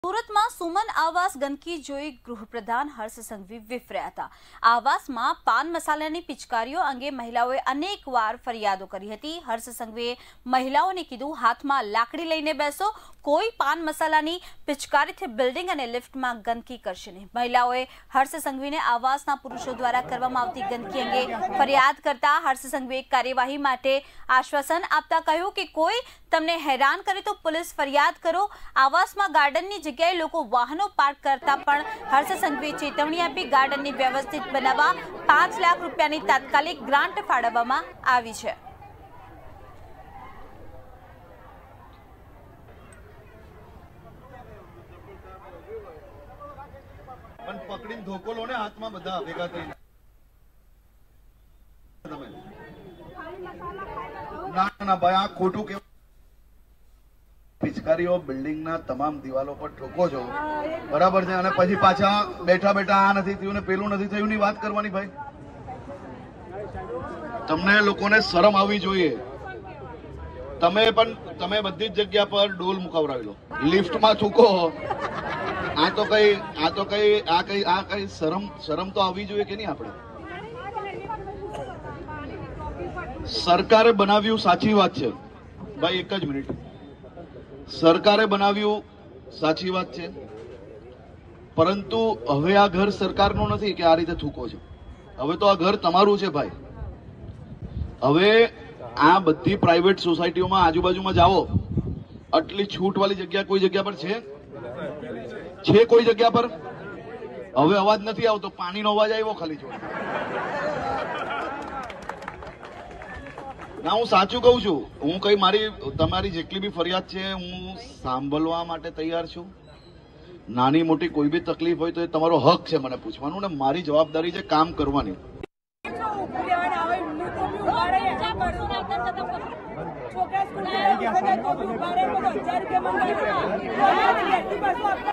સુરતમાં સુમન આવાસ ગંદકી જોઈ ગૃહપ્રધાન હર્ષ સંઘવી વિફર્યા હતા। આવાસમાં પાન મસાલાની પિચકારીઓ અંગે મહિલાઓએ અનેકવાર ફરિયાદો કરી હતી। હર્ષ સંઘવીએ મહિલાઓને કીધું, હાથમાં લાકડી લઈને બેસો, કોઈ પાન મસાલાની પિચકારીથી બિલ્ડિંગ અને લિફ્ટમાં ગંદકી કરશે નહીં। મહિલાઓએ હર્ષ સંઘવીને આવાસના પુરુષો દ્વારા કરવામાં આવતી ગંદકી અંગે ફરિયાદ કરતા હર્ષ સંઘવીએ કાર્યવાહી માટે આશ્વાસન આપતા કહ્યું કે કોઈ તમને હેરાન કરે તો પોલીસ ફરિયાદ કરો। આવાસમાં ગાર્ડનની જગ્યાએ લોકો વાહનો પાર્ક કરતા પણ હર્ષ સંઘવીએ ચેતવણી આપી। ગાર્ડનને વ્યવસ્થિત બનાવવા 5 લાખ રૂપિયાની તાત્કાલિક ગ્રાન્ટ ફાળવવામાં આવી છે। પણ પકડીને ધોકો લો ને હાથમાં બધા ભેગા થઈને। ના ભાઈ, આ ખોટું કેવું? પિચકારીઓ બિલ્ડિંગના તમામ દિવાલો પર ઠોકો છો, બરાબર છે, અને પછી પાછા બેઠા બેઠા આ નથી થયું ને પેલું નથી થયું ની વાત કરવાની। ભાઈ, તમને લોકોને શરમ આવવી જોઈએ। તમે બધી જ જગ્યા પર ડોલ મુકાવરાવી લો, લિફ્ટમાં થૂકો। આ કઈ શરમ તો આવવી જોઈએ કે નહીં? આપણે સરકારે બનાવ્યું, સાચી વાત છે ભાઈ, એક જ મિનિટ, સરકારે બનાવ્યું, સાચી વાત છે, પરંતુ હવે આ ઘર સરકારનું નથી કે આ રીતે થૂકો છો। હવે તો આ ઘર તમારું છે ભાઈ। હવે આ બધી પ્રાઇવેટ સોસાયટીઓમાં આજુબાજુમાં જાઓ, આટલી છૂટ વાળી જગ્યા કોઈ જગ્યા પર છે? કોઈ જગ્યા પર? હવે અવાજ નથી આવતો, પાણીનો અવાજ આવ્યો ખાલી જો ના, હું સાચું કહું છું। હું કઈ તમારી જેટલી બી ફરિયાદ છે હું સાંભળવા માટે તૈયાર છું। નાની મોટી કોઈ બી તકલીફ હોય તો એ તમારો હક છે મને પૂછવાનું, ને મારી જવાબદારી છે કામ કરવાની। છોકરા